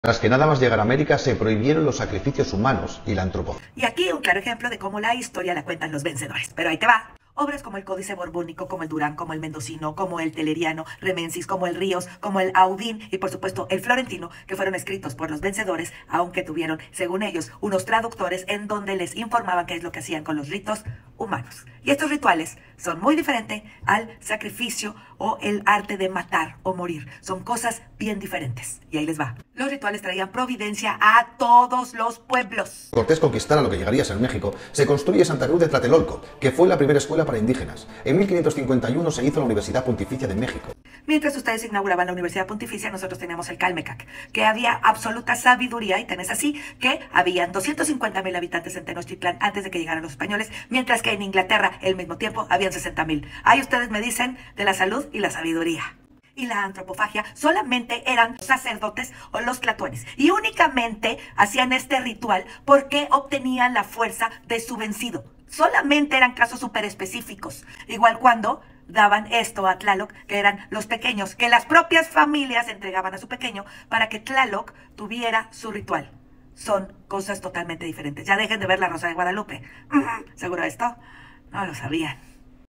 Tras que nada más llegar a América se prohibieron los sacrificios humanos y la antropofagia. Y aquí un claro ejemplo de cómo la historia la cuentan los vencedores. Pero ahí te va. Obras como el Códice Borbónico, como el Durán, como el Mendocino, como el Teleriano, Remensis, como el Ríos, como el Audín y por supuesto el Florentino, que fueron escritos por los vencedores, aunque tuvieron, según ellos, unos traductores en donde les informaban qué es lo que hacían con los ritos humanos. Y estos rituales son muy diferentes al sacrificio o el arte de matar o morir. Son cosas bien diferentes. Y ahí les va. Los rituales traían providencia a todos los pueblos. Cortés conquistara lo que llegaría a ser México, se construye Santa Cruz de Tlatelolco, que fue la primera escuela para indígenas. En 1551 se hizo la Universidad Pontificia de México. Mientras ustedes inauguraban la Universidad Pontificia, nosotros teníamos el Calmecac, que había absoluta sabiduría, y tenés así que habían 250,000 habitantes en Tenochtitlán antes de que llegaran los españoles, mientras que en Inglaterra, al mismo tiempo, habían 60,000. Ahí ustedes me dicen de la salud y la sabiduría. Y la antropofagia solamente eran los sacerdotes o los tlatoanes. Y únicamente hacían este ritual porque obtenían la fuerza de su vencido. Solamente eran casos súper específicos. Igual cuando daban esto a Tlaloc, que eran los pequeños, que las propias familias entregaban a su pequeño para que Tlaloc tuviera su ritual. Son cosas totalmente diferentes. Ya dejen de ver La Rosa de Guadalupe. Seguro esto no lo sabían.